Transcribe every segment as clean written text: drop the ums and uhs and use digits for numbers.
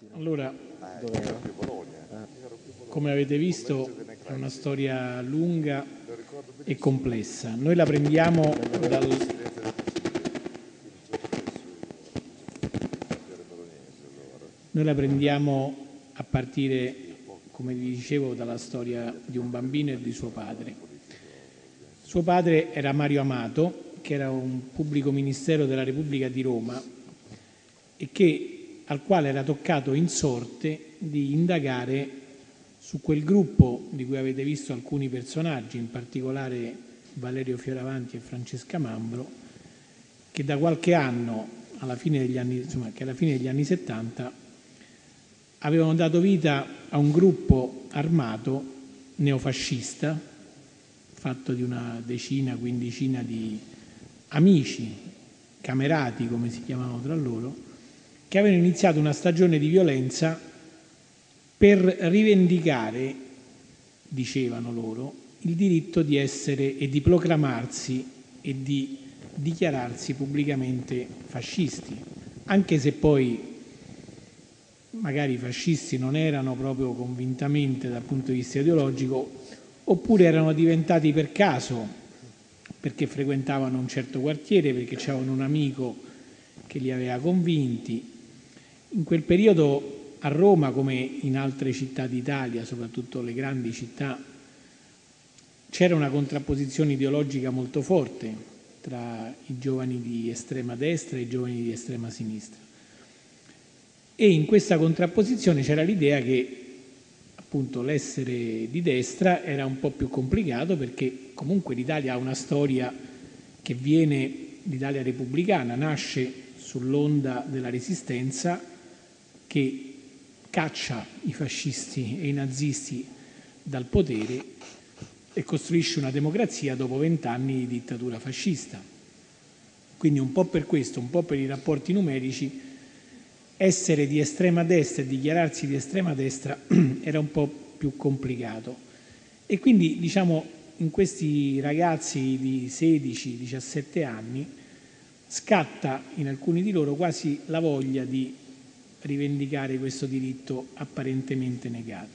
Allora, come avete visto, è una storia lunga e complessa. Noi la prendiamo a partire, come vi dicevo, dalla storia di un bambino e di suo padre. Suo padre era Mario Amato, che era un pubblico ministero della Repubblica di Roma e al quale era toccato in sorte di indagare su quel gruppo di cui avete visto alcuni personaggi, in particolare Valerio Fioravanti e Francesca Mambro, che da qualche anno, alla fine degli anni 70, avevano dato vita a un gruppo armato neofascista, fatto di una decina, quindicina di amici, camerati come si chiamavano tra loro, che avevano iniziato una stagione di violenza per rivendicare, dicevano loro, il diritto di essere e di proclamarsi e di dichiararsi pubblicamente fascisti, anche se poi magari fascisti non erano proprio convintamente dal punto di vista ideologico, oppure erano diventati per caso, perché frequentavano un certo quartiere, perché c'erano un amico che li aveva convinti. In quel periodo a Roma, come in altre città d'Italia, soprattutto le grandi città, c'era una contrapposizione ideologica molto forte tra i giovani di estrema destra e i giovani di estrema sinistra. E in questa contrapposizione c'era l'idea che appunto l'essere di destra era un po' più complicato, perché comunque l'Italia ha una storia che viene, l'Italia repubblicana, nasce sull'onda della Resistenza, che caccia i fascisti e i nazisti dal potere e costruisce una democrazia dopo 20 anni di dittatura fascista. Quindi un po' per questo, un po' per i rapporti numerici, essere di estrema destra e dichiararsi di estrema destra era un po' più complicato. E quindi, diciamo, in questi ragazzi di 16-17 anni scatta in alcuni di loro quasi la voglia di rivendicare questo diritto apparentemente negato.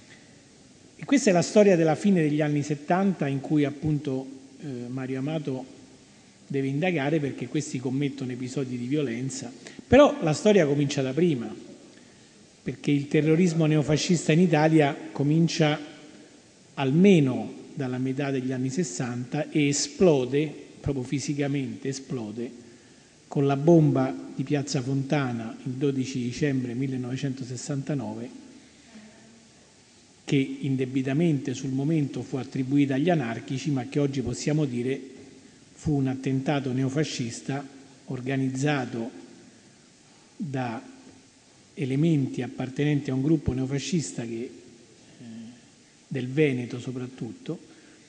E questa è la storia della fine degli anni 70, in cui appunto Mario Amato deve indagare, perché questi commettono episodi di violenza. Però la storia comincia da prima, perché il terrorismo neofascista in Italia comincia almeno dalla metà degli anni 60 e esplode, proprio fisicamente esplode, con la bomba di Piazza Fontana il 12 dicembre 1969, che indebitamente sul momento fu attribuita agli anarchici, ma che oggi possiamo dire fu un attentato neofascista organizzato da elementi appartenenti a un gruppo neofascista del Veneto soprattutto,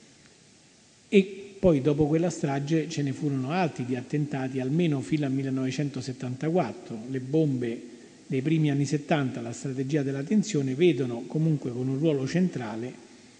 e poi dopo quella strage ce ne furono altri di attentati, almeno fino al 1974. Le bombe dei primi anni 70, la strategia della tensione, vedono comunque con un ruolo centrale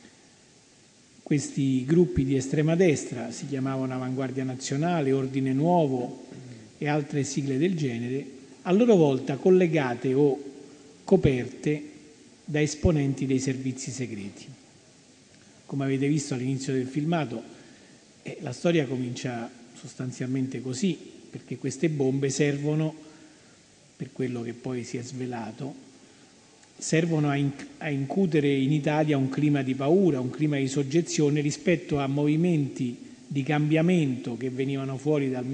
questi gruppi di estrema destra, si chiamavano Avanguardia Nazionale, Ordine Nuovo e altre sigle del genere, a loro volta collegate o coperte da esponenti dei servizi segreti. Come avete visto all'inizio del filmato, la storia comincia sostanzialmente così, perché queste bombe servono, per quello che poi si è svelato, servono a incutere in Italia un clima di paura, un clima di soggezione rispetto a movimenti di cambiamento che venivano fuori dal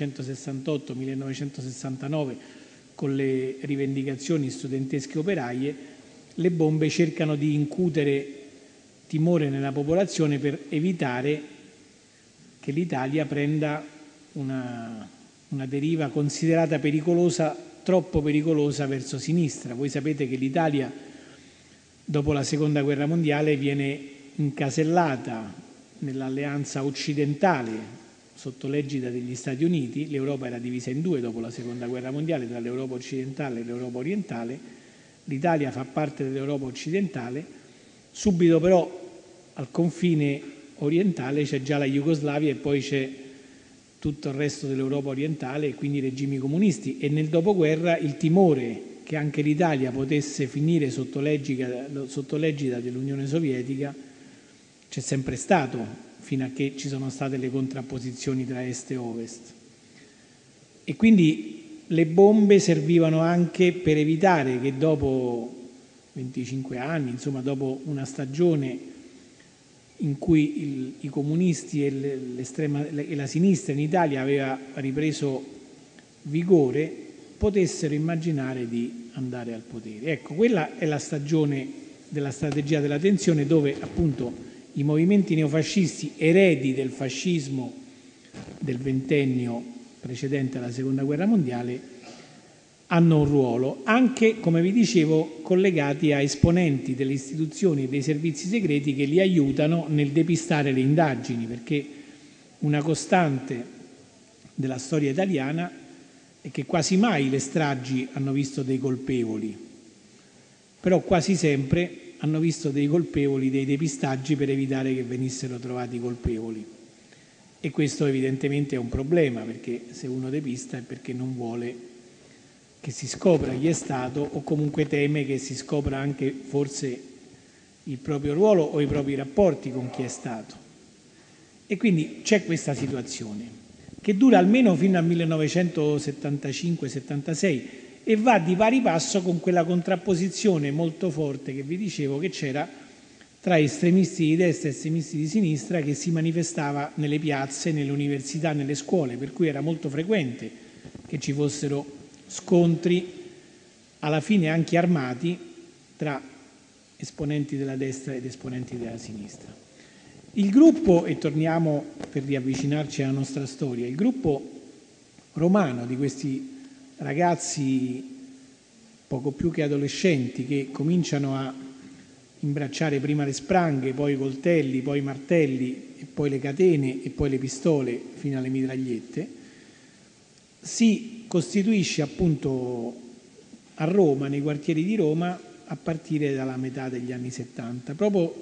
1968-1969 con le rivendicazioni studentesche operaie. Le bombe cercano di incutere timore nella popolazione per evitare che l'Italia prenda una deriva considerata pericolosa, troppo pericolosa verso sinistra. Voi sapete che l'Italia, dopo la Seconda Guerra Mondiale, viene incasellata nell'alleanza occidentale sotto l'egida degli Stati Uniti. L'Europa era divisa in due dopo la Seconda Guerra Mondiale, tra l'Europa occidentale e l'Europa orientale. L'Italia fa parte dell'Europa occidentale, subito però al confine orientale c'è già la Jugoslavia e poi c'è tutto il resto dell'Europa orientale e quindi i regimi comunisti, e nel dopoguerra il timore che anche l'Italia potesse finire sotto l'egida dell'Unione Sovietica c'è sempre stato, fino a che ci sono state le contrapposizioni tra Est e Ovest. E quindi le bombe servivano anche per evitare che dopo 25 anni, insomma dopo una stagione in cui i comunisti e la sinistra in Italia aveva ripreso vigore, potessero immaginare di andare al potere. Ecco, quella è la stagione della strategia della tensione, dove appunto i movimenti neofascisti, eredi del fascismo del ventennio precedente alla Seconda Guerra Mondiale, hanno un ruolo, anche, come vi dicevo, collegati a esponenti delle istituzioni e dei servizi segreti che li aiutano nel depistare le indagini, perché una costante della storia italiana è che quasi mai le stragi hanno visto dei colpevoli, però quasi sempre hanno visto dei colpevoli, dei depistaggi per evitare che venissero trovati colpevoli. E questo evidentemente è un problema, perché se uno depista è perché non vuole che si scopra chi è stato, o comunque teme che si scopra anche forse il proprio ruolo o i propri rapporti con chi è stato. E quindi c'è questa situazione che dura almeno fino al 1975-76 e va di pari passo con quella contrapposizione molto forte che vi dicevo che c'era tra estremisti di destra e estremisti di sinistra, che si manifestava nelle piazze, nelle università, nelle scuole, per cui era molto frequente che ci fossero scontri, alla fine anche armati, tra esponenti della destra ed esponenti della sinistra. Il gruppo, e torniamo per riavvicinarci alla nostra storia, il gruppo romano di questi ragazzi poco più che adolescenti che cominciano a imbracciare prima le spranghe, poi i coltelli, poi i martelli, e poi le catene e poi le pistole fino alle mitragliette, si costituisce appunto a Roma, nei quartieri di Roma, a partire dalla metà degli anni 70, proprio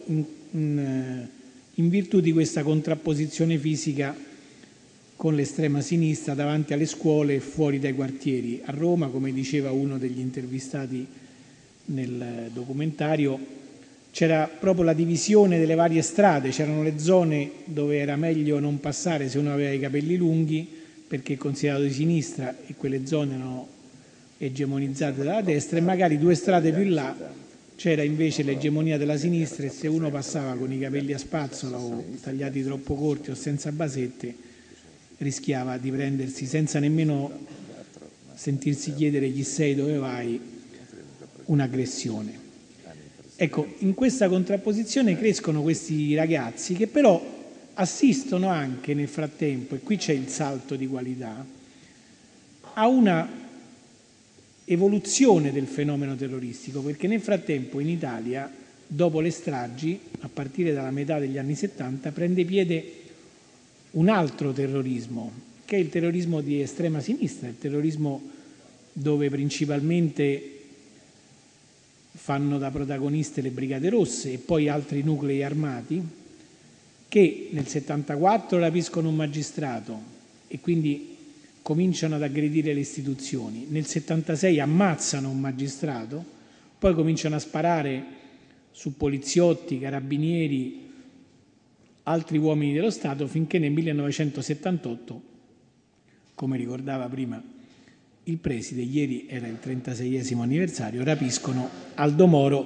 in virtù di questa contrapposizione fisica con l'estrema sinistra davanti alle scuole e fuori dai quartieri. A Roma, come diceva uno degli intervistati nel documentario, c'era proprio la divisione delle varie strade, c'erano le zone dove era meglio non passare se uno aveva i capelli lunghi perché considerato di sinistra, e quelle zone erano egemonizzate dalla destra, e magari due strade più in là c'era invece l'egemonia della sinistra, e se uno passava con i capelli a spazzola o tagliati troppo corti o senza basette rischiava di prendersi, senza nemmeno sentirsi chiedere chi sei, dove vai, un'aggressione. Ecco, in questa contrapposizione crescono questi ragazzi che però assistono anche nel frattempo, e qui c'è il salto di qualità, a una evoluzione del fenomeno terroristico, perché nel frattempo in Italia, dopo le stragi, a partire dalla metà degli anni 70, prende piede un altro terrorismo, che è il terrorismo di estrema sinistra, il terrorismo dove principalmente fanno da protagoniste le Brigate Rosse e poi altri nuclei armati, che nel 74 rapiscono un magistrato e quindi cominciano ad aggredire le istituzioni. Nel 76 ammazzano un magistrato, poi cominciano a sparare su poliziotti, carabinieri, altri uomini dello Stato, finché nel 1978, come ricordava prima il preside, ieri era il 36esimo anniversario, rapiscono Aldo Moro,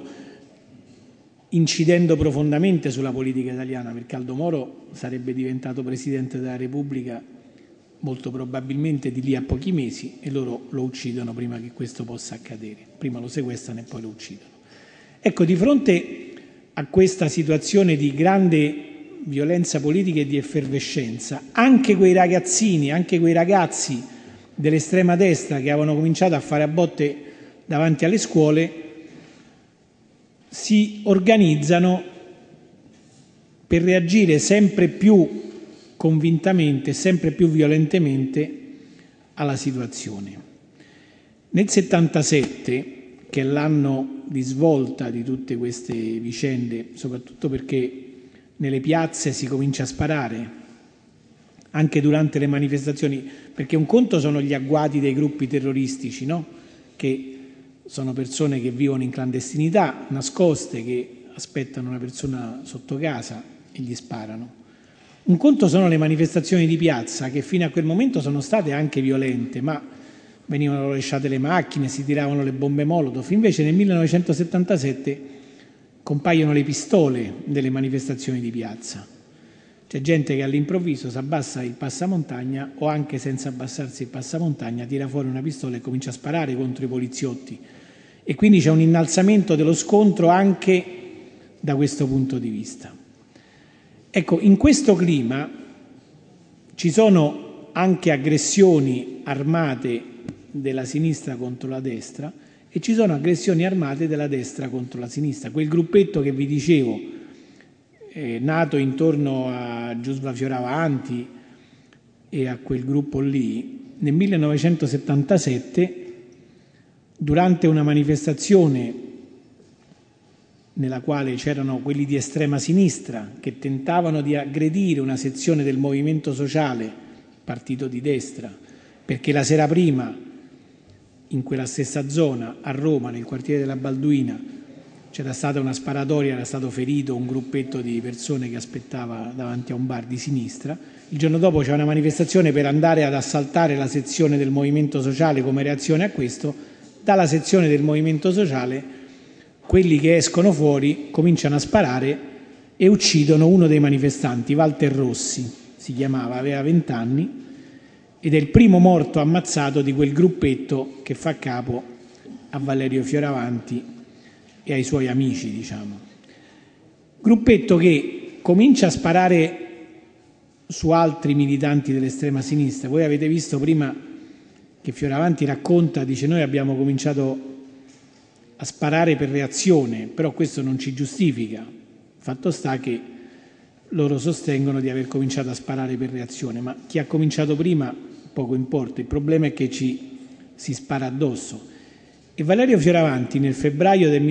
incidendo profondamente sulla politica italiana, perché Aldo Moro sarebbe diventato Presidente della Repubblica molto probabilmente di lì a pochi mesi, e loro lo uccidono prima che questo possa accadere. Prima lo sequestrano e poi lo uccidono. Ecco, di fronte a questa situazione di grande violenza politica e di effervescenza, anche quei ragazzini, anche quei ragazzi dell'estrema destra che avevano cominciato a fare a botte davanti alle scuole si organizzano per reagire sempre più convintamente, sempre più violentemente alla situazione. Nel 77, che è l'anno di svolta di tutte queste vicende, soprattutto perché nelle piazze si comincia a sparare, anche durante le manifestazioni, perché un conto sono gli agguati dei gruppi terroristici, no? Che sono persone che vivono in clandestinità, nascoste, che aspettano una persona sotto casa e gli sparano. Un conto sono le manifestazioni di piazza, che fino a quel momento sono state anche violente, ma venivano rovesciate le macchine, si tiravano le bombe Molotov. Invece nel 1977 compaiono le pistole delle manifestazioni di piazza. C'è gente che all'improvviso si abbassa il passamontagna, o anche senza abbassarsi il passamontagna tira fuori una pistola e comincia a sparare contro i poliziotti. E quindi c'è un innalzamento dello scontro anche da questo punto di vista. Ecco, in questo clima ci sono anche aggressioni armate della sinistra contro la destra e ci sono aggressioni armate della destra contro la sinistra. Quel gruppetto che vi dicevo, nato intorno a Giusva Fioravanti e a quel gruppo lì, nel 1977, durante una manifestazione nella quale c'erano quelli di estrema sinistra che tentavano di aggredire una sezione del movimento sociale, partito di destra, perché la sera prima in quella stessa zona, a Roma, nel quartiere della Balduina, c'era stata una sparatoria, era stato ferito un gruppetto di persone che aspettava davanti a un bar di sinistra. Il giorno dopo c'è una manifestazione per andare ad assaltare la sezione del movimento sociale come reazione a questo. Dalla sezione del movimento sociale quelli che escono fuori cominciano a sparare e uccidono uno dei manifestanti, Walter Rossi si chiamava, aveva 20 anni ed è il primo morto ammazzato di quel gruppetto che fa capo a Valerio Fioravanti e ai suoi amici, diciamo. Gruppetto che comincia a sparare su altri militanti dell'estrema sinistra. Voi avete visto prima che Fioravanti racconta, dice: noi abbiamo cominciato a sparare per reazione, però questo non ci giustifica. Fatto sta che loro sostengono di aver cominciato a sparare per reazione, ma chi ha cominciato prima poco importa, il problema è che ci si spara addosso. E Valerio Fioravanti nel febbraio del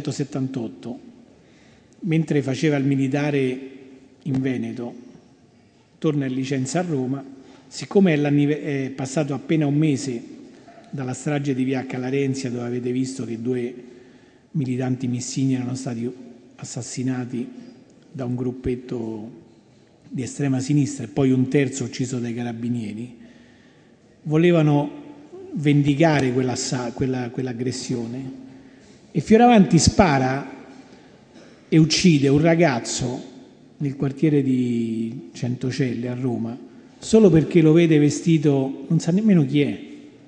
1978, mentre faceva il militare in Veneto, torna in licenza a Roma, siccome è passato appena un mese dalla strage di via Calarenzia, dove avete visto che 2 militanti missini erano stati assassinati da un gruppetto di estrema sinistra e poi un terzo ucciso dai carabinieri, volevano vendicare quell'aggressione e Fioravanti spara e uccide un ragazzo nel quartiere di Centocelle a Roma solo perché lo vede vestito, non sa nemmeno chi è,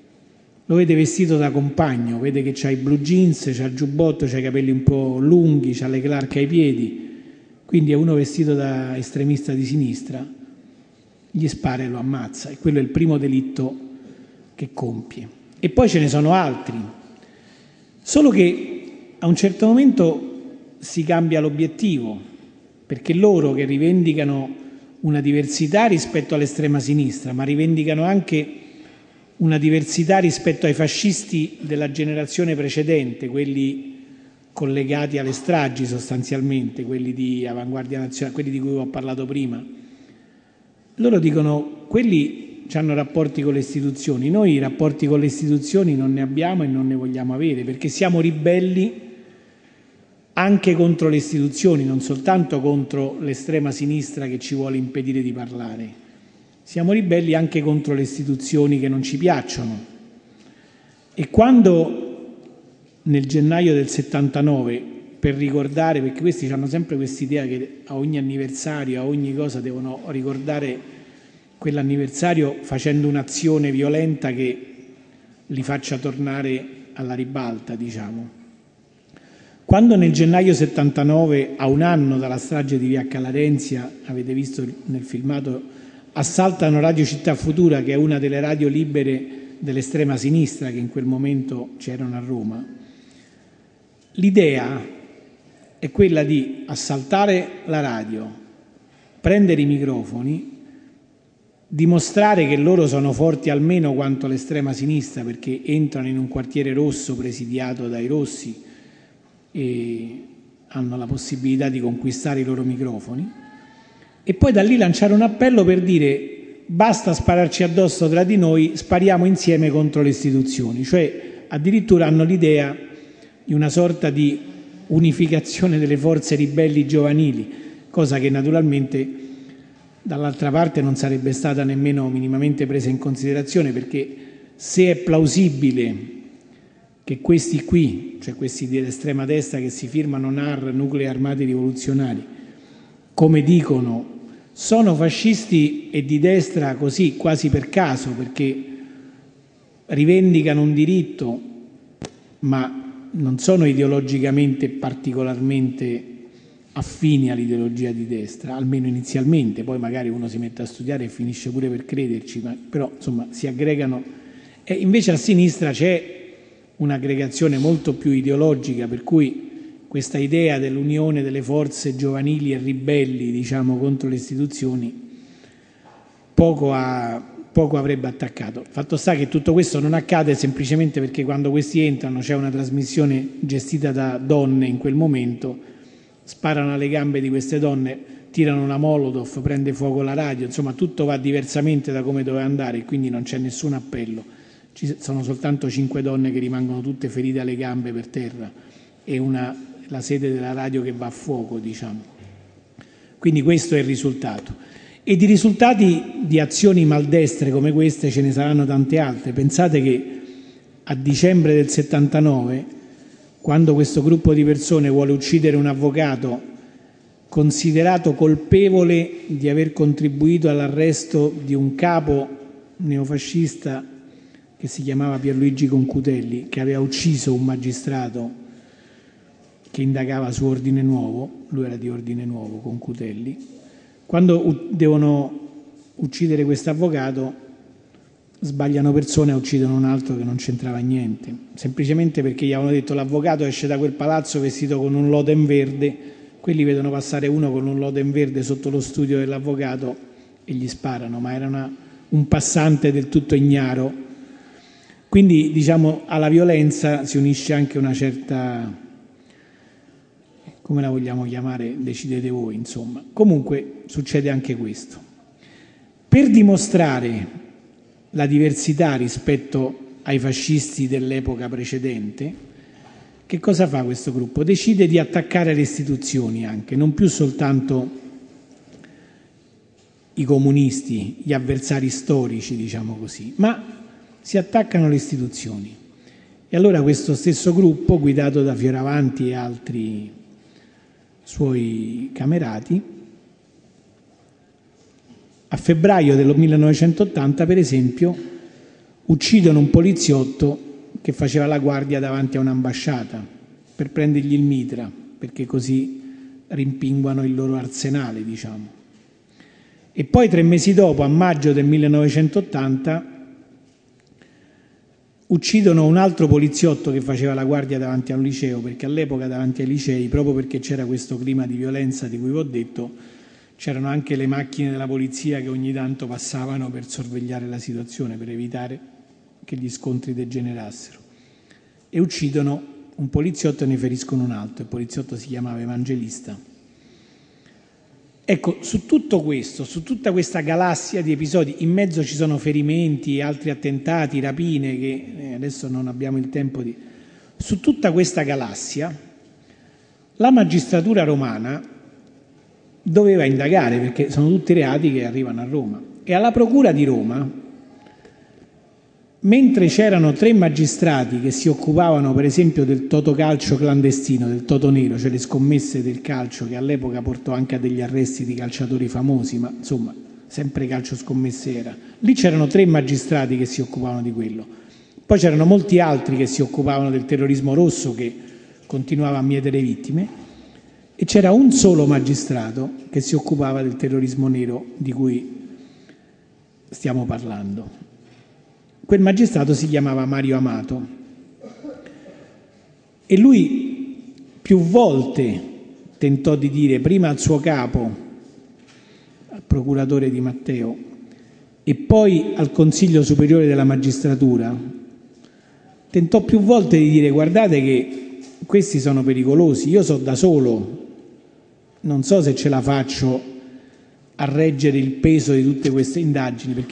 lo vede vestito da compagno, vede che c'ha i blue jeans, c'ha il giubbotto, c'ha i capelli un po' lunghi, c'ha le clarche ai piedi, quindi è uno vestito da estremista di sinistra, gli spara e lo ammazza, e quello è il primo delitto che compie. E poi ce ne sono altri, solo che a un certo momento si cambia l'obiettivo, perché loro che rivendicano una diversità rispetto all'estrema sinistra, ma rivendicano anche una diversità rispetto ai fascisti della generazione precedente, quelli collegati alle stragi sostanzialmente, quelli di Avanguardia Nazionale, quelli di cui ho parlato prima. Loro dicono: quelli hanno rapporti con le istituzioni, noi i rapporti con le istituzioni non ne abbiamo e non ne vogliamo avere, perché siamo ribelli anche contro le istituzioni, non soltanto contro l'estrema sinistra che ci vuole impedire di parlare. Siamo ribelli anche contro le istituzioni che non ci piacciono. E quando nel gennaio del 79, per ricordare, perché questi hanno sempre quest'idea che a ogni anniversario, a ogni cosa devono ricordare quell'anniversario facendo un'azione violenta che li faccia tornare alla ribalta, diciamo. Quando nel gennaio 79, a un anno dalla strage di via Calarenzia, avete visto nel filmato, assaltano Radio Città Futura, che è una delle radio libere dell'estrema sinistra che in quel momento c'erano a Roma, l'idea è quella di assaltare la radio, prendere i microfoni, dimostrare che loro sono forti almeno quanto l'estrema sinistra, perché entrano in un quartiere rosso presidiato dai rossi e hanno la possibilità di conquistare i loro microfoni, e poi da lì lanciare un appello per dire: basta spararci addosso tra di noi, spariamo insieme contro le istituzioni, cioè addirittura hanno l'idea di una sorta di unificazione delle forze ribelli giovanili, cosa che naturalmente dall'altra parte non sarebbe stata nemmeno minimamente presa in considerazione, perché se è plausibile che questi qui, cioè questi dell'estrema destra che si firmano NAR, Nuclei Armati Rivoluzionari, come dicono, sono fascisti e di destra così quasi per caso, perché rivendicano un diritto, ma non sono ideologicamente particolarmente affini all'ideologia di destra, almeno inizialmente, poi magari uno si mette a studiare e finisce pure per crederci, però insomma si aggregano. E invece a sinistra c'è un'aggregazione molto più ideologica, per cui questa idea dell'unione delle forze giovanili e ribelli, diciamo, contro le istituzioni poco avrebbe attaccato. Fatto sta che tutto questo non accade semplicemente perché quando questi entrano c'è una trasmissione gestita da donne in quel momento, sparano alle gambe di queste donne, tirano una molotov, prende fuoco la radio, insomma tutto va diversamente da come doveva andare e quindi non c'è nessun appello. Ci sono soltanto 5 donne che rimangono tutte ferite alle gambe per terra e la sede della radio che va a fuoco, diciamo. Quindi questo è il risultato. E di risultati di azioni maldestre come queste ce ne saranno tante altre. Pensate che a dicembre del 79, quando questo gruppo di persone vuole uccidere un avvocato considerato colpevole di aver contribuito all'arresto di un capo neofascista che si chiamava Pierluigi Concutelli, che aveva ucciso un magistrato che indagava su Ordine Nuovo, lui era di Ordine Nuovo, Concutelli, quando devono uccidere questo avvocato sbagliano persone e uccidono un altro che non c'entrava niente, semplicemente perché gli avevano detto l'avvocato esce da quel palazzo vestito con un loden verde, quelli vedono passare uno con un loden verde sotto lo studio dell'avvocato e gli sparano, ma era un passante del tutto ignaro. Quindi, diciamo, alla violenza si unisce anche una certa, come la vogliamo chiamare, decidete voi, insomma. Comunque succede anche questo. Per dimostrare la diversità rispetto ai fascisti dell'epoca precedente, che cosa fa questo gruppo? Decide di attaccare le istituzioni anche, non più soltanto i comunisti, gli avversari storici, diciamo così, ma si attaccano le istituzioni. E allora questo stesso gruppo, guidato da Fioravanti e altri suoi camerati, a febbraio del 1980, per esempio, uccidono un poliziotto che faceva la guardia davanti a un'ambasciata per prendergli il mitra, perché così rimpinguano il loro arsenale, diciamo. E poi 3 mesi dopo, a maggio del 1980, uccidono un altro poliziotto che faceva la guardia davanti a un liceo, perché all'epoca davanti ai licei, proprio perché c'era questo clima di violenza di cui vi ho detto, c'erano anche le macchine della polizia che ogni tanto passavano per sorvegliare la situazione, per evitare che gli scontri degenerassero. E uccidono un poliziotto e ne feriscono un altro. Il poliziotto si chiamava Evangelista. Ecco, su tutto questo, su tutta questa galassia di episodi, in mezzo ci sono ferimenti, altri attentati, rapine, che adesso non abbiamo il tempo di... Su tutta questa galassia, la magistratura romana doveva indagare, perché sono tutti reati che arrivano a Roma. E alla Procura di Roma, mentre c'erano 3 magistrati che si occupavano per esempio del totocalcio clandestino, del totonero, cioè le scommesse del calcio, che all'epoca portò anche a degli arresti di calciatori famosi, ma insomma sempre calcio scommesse era, lì c'erano 3 magistrati che si occupavano di quello. Poi c'erano molti altri che si occupavano del terrorismo rosso, che continuava a mietere vittime, e c'era un solo magistrato che si occupava del terrorismo nero di cui stiamo parlando. Quel magistrato si chiamava Mario Amato e lui più volte tentò di dire prima al suo capo, al procuratore Di Matteo, e poi al Consiglio Superiore della Magistratura, tentò più volte di dire guardate che questi sono pericolosi, io so da solo, non so se ce la faccio a reggere il peso di tutte queste indagini, perché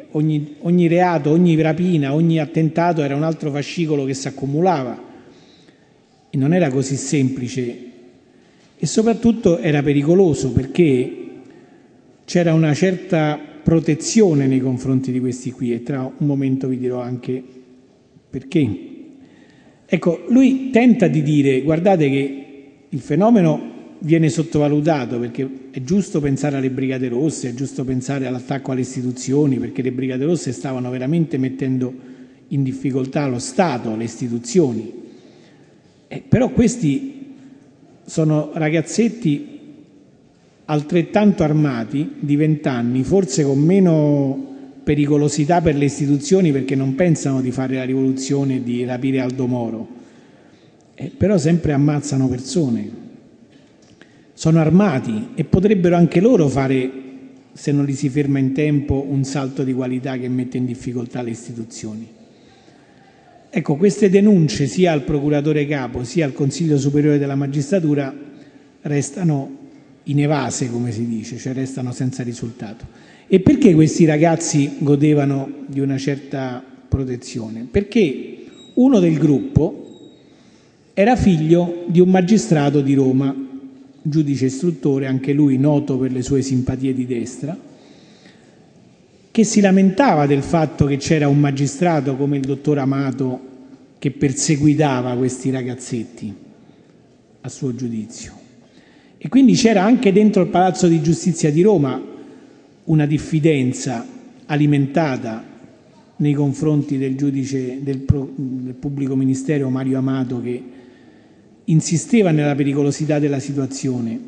ogni reato, ogni rapina, ogni attentato era un altro fascicolo che si accumulava e non era così semplice e soprattutto era pericoloso perché c'era una certa protezione nei confronti di questi qui e tra un momento vi dirò anche perché. Ecco, lui tenta di dire, guardate che il fenomeno viene sottovalutato perché è giusto pensare alle Brigate Rosse, è giusto pensare all'attacco alle istituzioni, perché le Brigate Rosse stavano veramente mettendo in difficoltà lo Stato, le istituzioni. Però questi sono ragazzetti altrettanto armati, di 20 anni, forse con meno pericolosità per le istituzioni perché non pensano di fare la rivoluzione e di rapire Aldo Moro, però sempre ammazzano persone. Sono armati e potrebbero anche loro fare, se non li si ferma in tempo, un salto di qualità che mette in difficoltà le istituzioni. Ecco, queste denunce sia al procuratore capo sia al Consiglio Superiore della Magistratura restano inevase, come si dice, cioè restano senza risultato. E perché questi ragazzi godevano di una certa protezione? Perché uno del gruppo era figlio di un magistrato di Roma, giudice istruttore, anche lui noto per le sue simpatie di destra, che si lamentava del fatto che c'era un magistrato come il dottor Amato che perseguitava questi ragazzetti, a suo giudizio. E quindi c'era anche dentro il Palazzo di Giustizia di Roma una diffidenza alimentata nei confronti del giudice del pubblico ministero Mario Amato, che insisteva nella pericolosità della situazione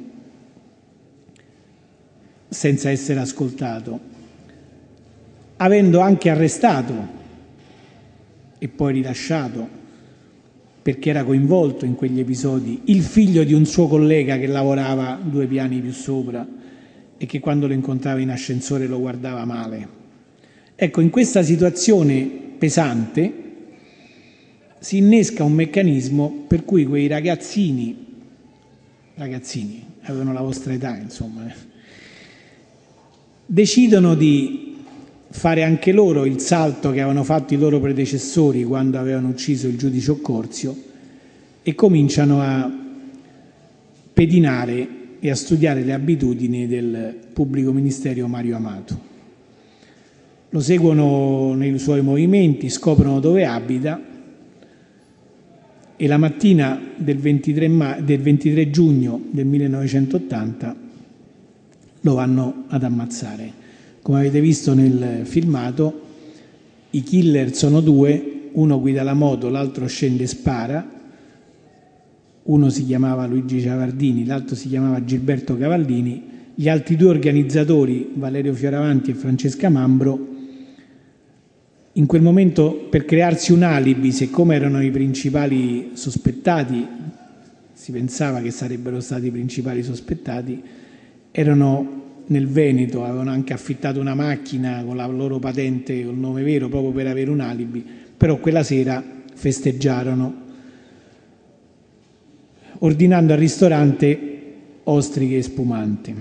senza essere ascoltato, avendo anche arrestato e poi rilasciato, perché era coinvolto in quegli episodi, il figlio di un suo collega che lavorava 2 piani più sopra e che quando lo incontrava in ascensore lo guardava male. Ecco, in questa situazione pesante si innesca un meccanismo per cui quei ragazzini, avevano la vostra età insomma, decidono di fare anche loro il salto che avevano fatto i loro predecessori quando avevano ucciso il giudice Occorsio e cominciano a pedinare e a studiare le abitudini del pubblico ministero Mario Amato. Lo seguono nei suoi movimenti, scoprono dove abita e la mattina del 23 giugno del 1980 lo vanno ad ammazzare. Come avete visto nel filmato, i killer sono 2, uno guida la moto, l'altro scende e spara, uno si chiamava Luigi Ciavardini, l'altro si chiamava Gilberto Cavallini, gli altri 2 organizzatori, Valerio Fioravanti e Francesca Mambro, in quel momento per crearsi un alibi, siccome erano i principali sospettati, si pensava che sarebbero stati i principali sospettati, erano nel Veneto, avevano anche affittato una macchina con la loro patente, col nome vero, proprio per avere un alibi, però quella sera festeggiarono, ordinando al ristorante ostriche e spumante.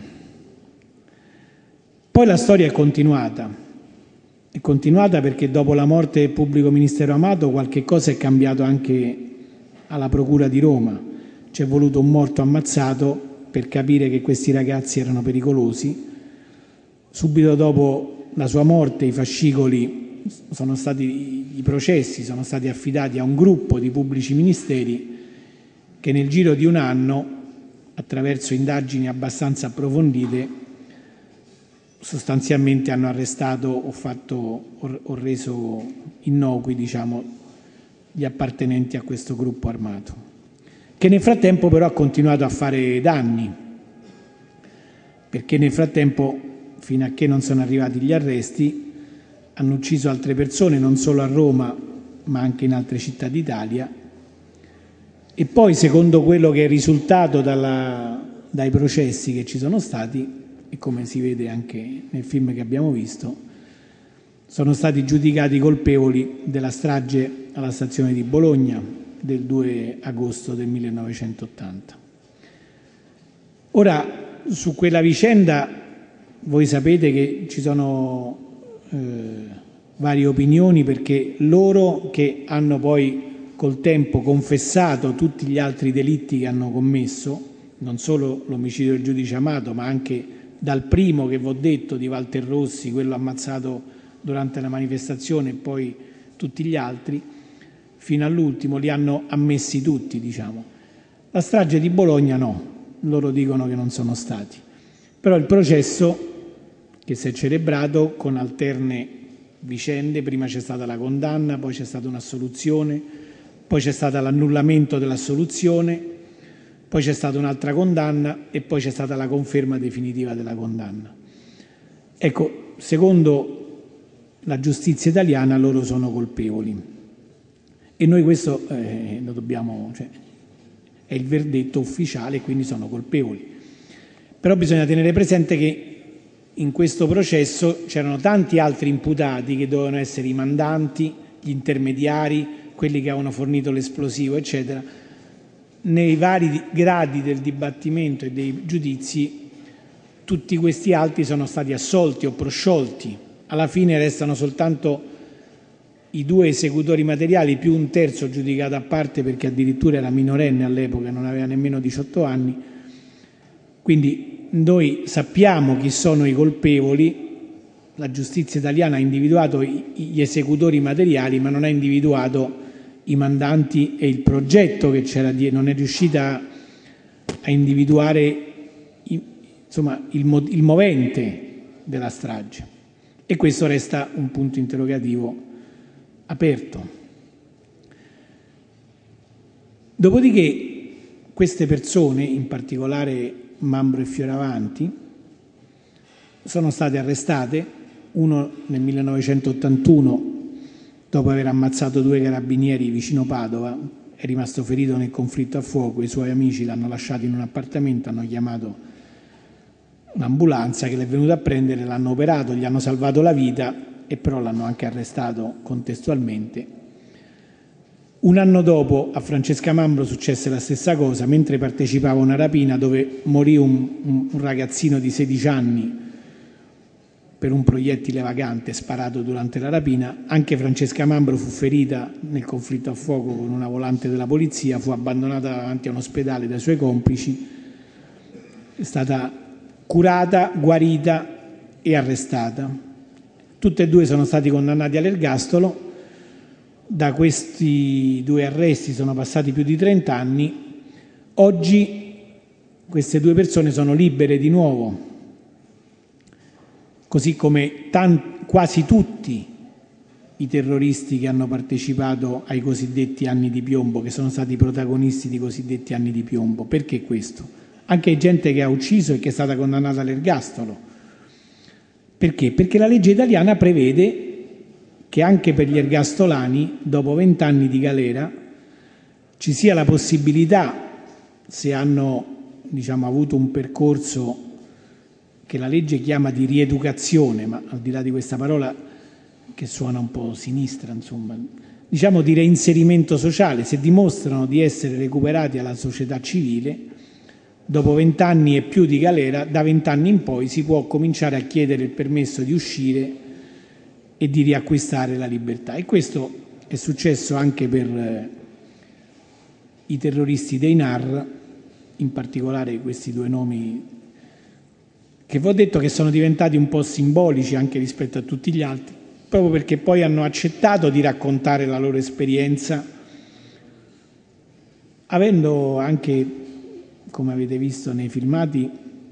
Poi la storia è continuata perché dopo la morte del pubblico ministero Amato qualche cosa è cambiato anche alla Procura di Roma. C'è voluto un morto ammazzato per capire che questi ragazzi erano pericolosi. Subito dopo la sua morte i fascicoli i processi sono stati affidati a un gruppo di pubblici ministeri che nel giro di un anno, attraverso indagini abbastanza approfondite, sostanzialmente hanno arrestato o reso innocui, diciamo, gli appartenenti a questo gruppo armato, che nel frattempo però ha continuato a fare danni, perché nel frattempo, fino a che non sono arrivati gli arresti, hanno ucciso altre persone, non solo a Roma, ma anche in altre città d'Italia. E poi, secondo quello che è risultato dai processi che ci sono stati, e come si vede anche nel film che abbiamo visto, sono stati giudicati colpevoli della strage alla stazione di Bologna del 2 agosto del 1980. Ora, su quella vicenda voi sapete che ci sono varie opinioni, perché loro, che hanno poi col tempo confessato tutti gli altri delitti che hanno commesso, non solo l'omicidio del giudice Amato, ma anche dal primo che vi ho detto di Walter Rossi, quello ammazzato durante la manifestazione, e poi tutti gli altri, fino all'ultimo, li hanno ammessi tutti, diciamo. La strage di Bologna no, loro dicono che non sono stati. Però il processo che si è celebrato con alterne vicende, prima c'è stata la condanna, poi c'è stata un'assoluzione, poi c'è stato l'annullamento dell'assoluzione, poi c'è stata un'altra condanna e poi c'è stata la conferma definitiva della condanna. Ecco, secondo la giustizia italiana loro sono colpevoli e noi questo lo dobbiamo, cioè, è il verdetto ufficiale e quindi sono colpevoli. Però bisogna tenere presente che in questo processo c'erano tanti altri imputati che dovevano essere i mandanti, gli intermediari, quelli che avevano fornito l'esplosivo, eccetera. Nei vari gradi del dibattimento e dei giudizi tutti questi altri sono stati assolti o prosciolti. Alla fine restano soltanto i 2 esecutori materiali più un terzo giudicato a parte, perché addirittura era minorenne all'epoca, non aveva nemmeno 18 anni. Quindi noi sappiamo chi sono i colpevoli, la giustizia italiana ha individuato gli esecutori materiali, ma non ha individuato i mandanti e il progetto che c'era dietro, non è riuscita a individuare insomma, il movente della strage. E questo resta un punto interrogativo aperto. Dopodiché queste persone, in particolare Mambro e Fioravanti, sono state arrestate, uno nel 1981 dopo aver ammazzato 2 carabinieri vicino Padova, è rimasto ferito nel conflitto a fuoco, i suoi amici l'hanno lasciato in un appartamento, hanno chiamato un'ambulanza che l'è venuta a prendere, l'hanno operato, gli hanno salvato la vita e però l'hanno anche arrestato contestualmente. Un anno dopo a Francesca Mambro successe la stessa cosa, mentre partecipava a una rapina dove morì un ragazzino di 16 anni per un proiettile vagante sparato durante la rapina. Anche Francesca Mambro fu ferita nel conflitto a fuoco con una volante della polizia, fu abbandonata davanti a un ospedale dai suoi complici, è stata curata, guarita e arrestata. Tutte e 2 sono stati condannati all'ergastolo. Da questi 2 arresti sono passati più di 30 anni. Oggi queste 2 persone sono libere di nuovo, così come quasi tutti i terroristi che hanno partecipato ai cosiddetti anni di piombo, che sono stati protagonisti di cosiddetti anni di piombo. Perché questo? Anche gente che ha ucciso e che è stata condannata all'ergastolo. Perché? Perché la legge italiana prevede che anche per gli ergastolani, dopo 20 anni di galera, ci sia la possibilità, se hanno, diciamo, avuto un percorso che la legge chiama di rieducazione, ma al di là di questa parola che suona un po' sinistra, insomma, diciamo di reinserimento sociale, se dimostrano di essere recuperati alla società civile, dopo 20 anni e più di galera, da 20 anni in poi si può cominciare a chiedere il permesso di uscire e di riacquistare la libertà. E questo è successo anche per i terroristi dei NAR, in particolare questi 2 nomi che vi ho detto, che sono diventati un po' simbolici anche rispetto a tutti gli altri, proprio perché poi hanno accettato di raccontare la loro esperienza, avendo anche, come avete visto nei filmati,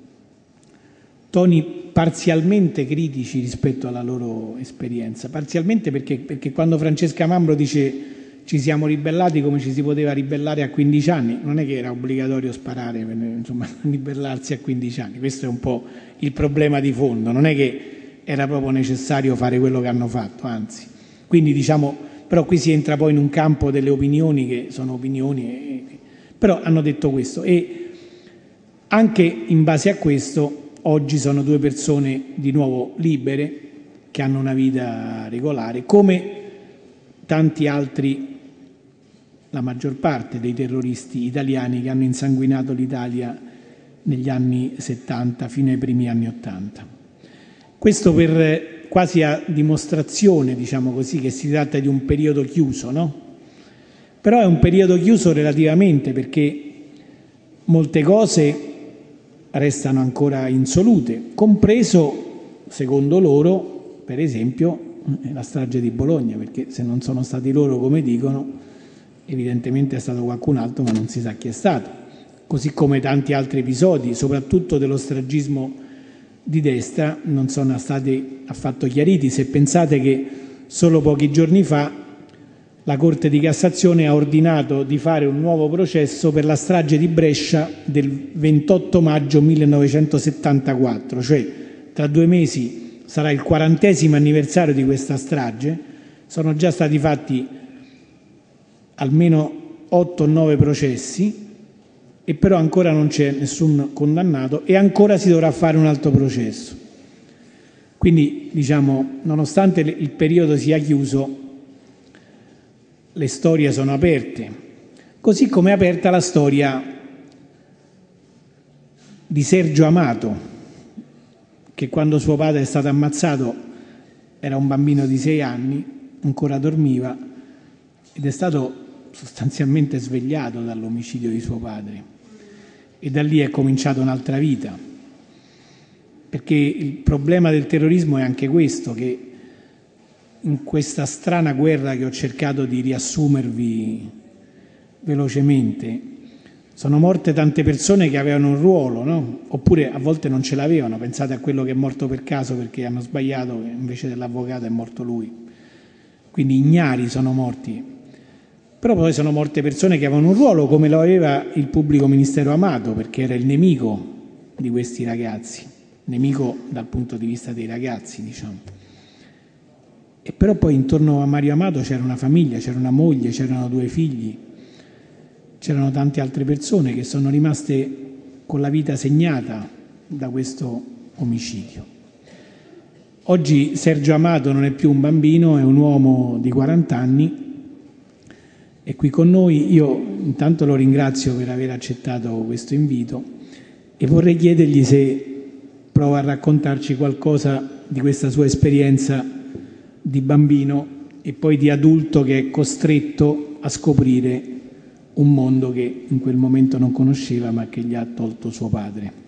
toni parzialmente critici rispetto alla loro esperienza. Parzialmente perché quando Francesca Mambro dice ci siamo ribellati come ci si poteva ribellare a 15 anni, non è che era obbligatorio sparare per, insomma, ribellarsi a 15 anni. Questo è un po' il problema di fondo, non è che era proprio necessario fare quello che hanno fatto, anzi. Quindi diciamo, però qui si entra poi in un campo delle opinioni che sono opinioni, però hanno detto questo. E anche in base a questo oggi sono 2 persone di nuovo libere, che hanno una vita regolare, come tanti altri, la maggior parte dei terroristi italiani che hanno insanguinato l'Italia negli anni 70 fino ai primi anni 80. Questo per quasi a dimostrazione, diciamo così, che si tratta di un periodo chiuso, no? Però è un periodo chiuso relativamente, perché molte cose restano ancora insolute, compreso, secondo loro, per esempio, la strage di Bologna, perché se non sono stati loro, come dicono, evidentemente è stato qualcun altro, ma non si sa chi è stato. Così come tanti altri episodi, soprattutto dello stragismo di destra, non sono stati affatto chiariti. Se pensate che solo pochi giorni fa la Corte di Cassazione ha ordinato di fare un nuovo processo per la strage di Brescia del 28 maggio 1974, cioè tra 2 mesi sarà il 40° anniversario di questa strage. Sono già stati fatti almeno 8 o 9 processi, e però ancora non c'è nessun condannato e ancora si dovrà fare un altro processo. Quindi, diciamo, nonostante il periodo sia chiuso, le storie sono aperte, così come è aperta la storia di Sergio Amato, che quando suo padre è stato ammazzato era un bambino di 6 anni, ancora dormiva, ed è stato sostanzialmente svegliato dall'omicidio di suo padre. E da lì è cominciata un'altra vita, perché il problema del terrorismo è anche questo, che in questa strana guerra che ho cercato di riassumervi velocemente, sono morte tante persone che avevano un ruolo, no? Oppure a volte non ce l'avevano. Pensate a quello che è morto per caso perché hanno sbagliato, invece dell'avvocato è morto lui. Quindi ignari sono morti. Però poi sono morte persone che avevano un ruolo, come lo aveva il pubblico ministero Amato, perché era il nemico di questi ragazzi, nemico dal punto di vista dei ragazzi, diciamo. E però poi intorno a Mario Amato c'era una famiglia, c'era una moglie, c'erano 2 figli, c'erano tante altre persone che sono rimaste con la vita segnata da questo omicidio. Oggi Sergio Amato non è più un bambino, è un uomo di 40 anni, è qui con noi. Io intanto lo ringrazio per aver accettato questo invito e vorrei chiedergli se prova a raccontarci qualcosa di questa sua esperienza di bambino e poi di adulto che è costretto a scoprire un mondo che in quel momento non conosceva ma che gli ha tolto suo padre.